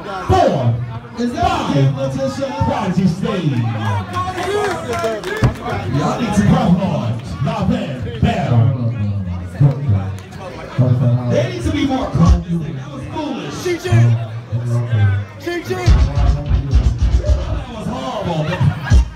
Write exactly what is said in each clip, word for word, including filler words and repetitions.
four, is five, Prodigy Stage. Y'all need to come on. Y'all bad, bad. They need to be more conscious. That was foolish. C G! C G! That was horrible, man.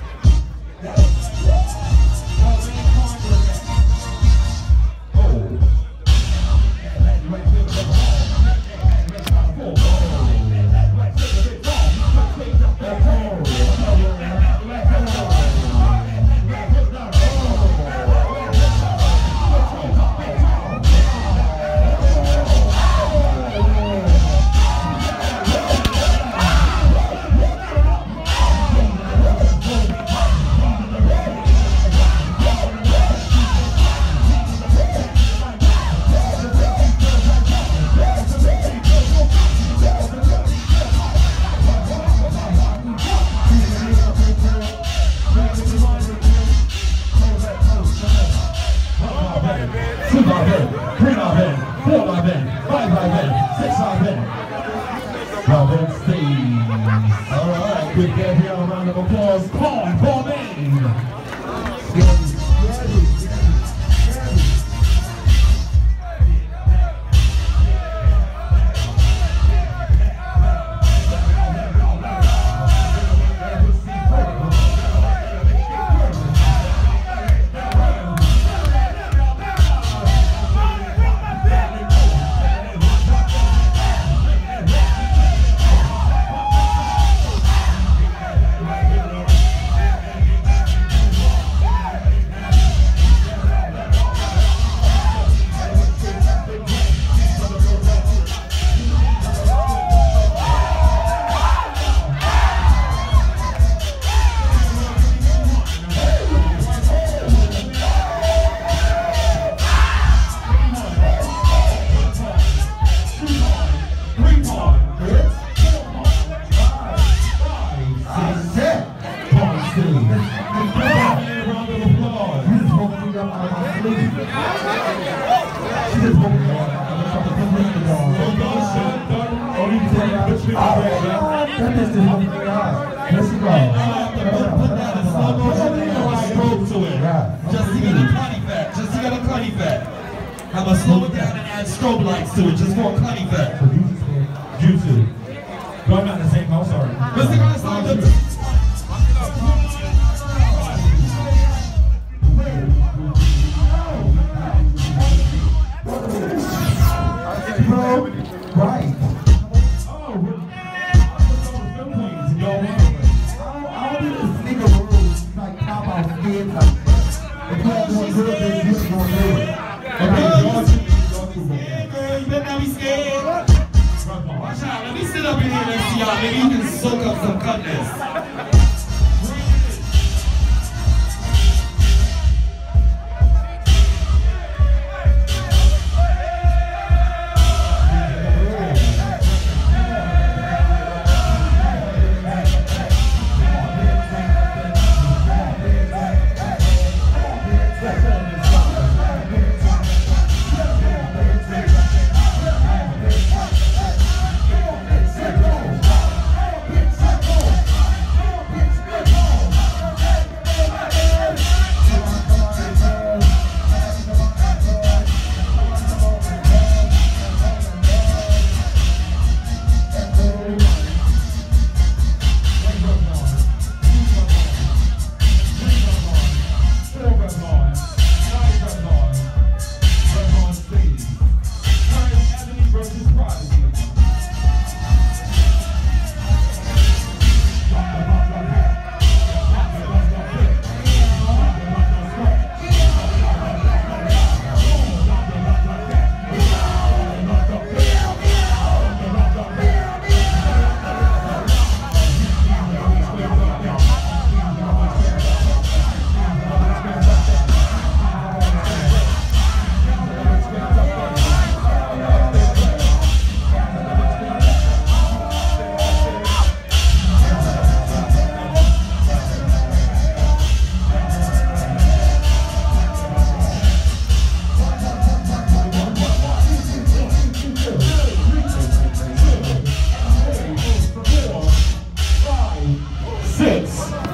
I'm gonna slow it down and add strobe lights to it, just for cunny fat. Jutsu. But I'm not the same, I'm sorry. Let's sing on the song. Right. Oh, I'll do this nigga rules, like pop out skin type. If you have one good, then you're gonna do it. Okay, y'all two, y'all two. Yeah, girl, you better not be scared. Watch out, let me sit up in here and see y'all. Maybe you can soak up some cutness.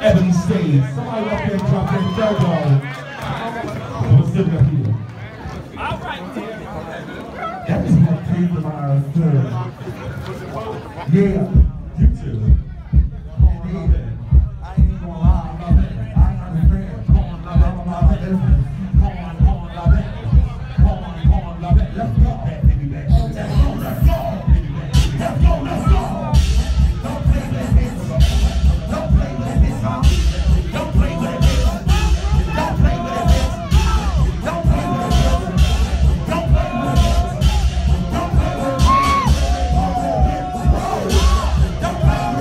Ebony stage. Somebody up there drop their third ball. What's sitting up here? All right. That is my three for my third. Yeah, you too. I ain't gonna lie about that. I ain't understand. Porn, love it, my business. Porn, porn, love it. Porn, porn, love it. Let's go. Baby, baby. Let's go, let's go. Let's go, let's go. Don't play with this. Don't play with this. Don't play with this. Don't play with this. Don't play with this. Don't play with this. Don't play with this. Don't play with this. Don't play with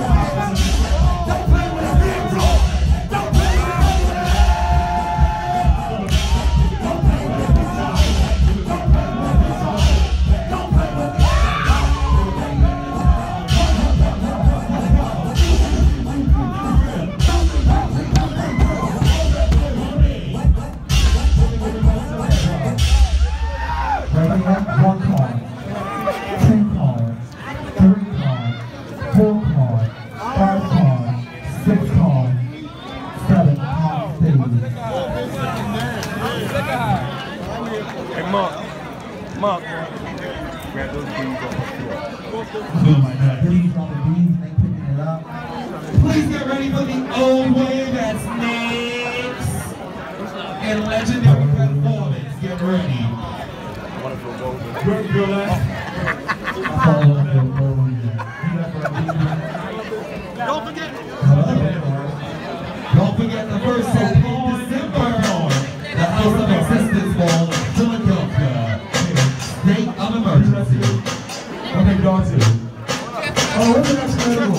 one card, two cards, three cards, four cards, five cards, six cards, seven cards, Hey, Mark. Mark. Grab those beans off the floor. Oh my God, please on the beans, they picking it up. Please get ready for the old wave that's next. And legendary performance, get ready. Good girl, Don't forget. Don't forget the first seventeenth of December. The House of Existence Ball in Philadelphia. State of emergency. Okay, dog two. Oh, what's the next one?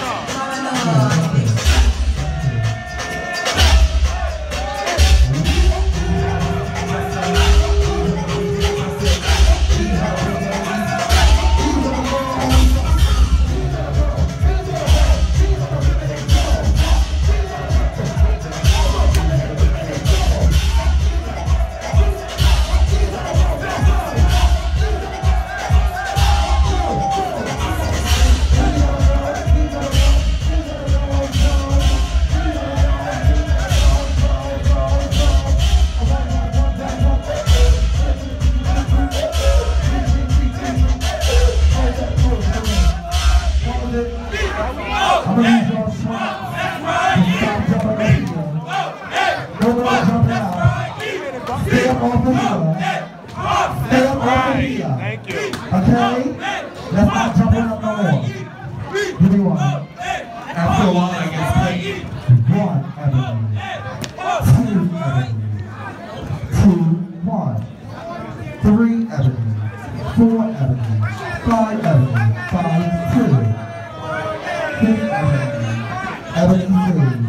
Thank you. Okay? Let's not jump up no more. Give me one. After a while, I get played. One, Ebony. Two, Ebony. Two, one. Three, Ebony. Four, Ebony. Five, Ebony. Five, two. Six, Ebony. Ebony, two.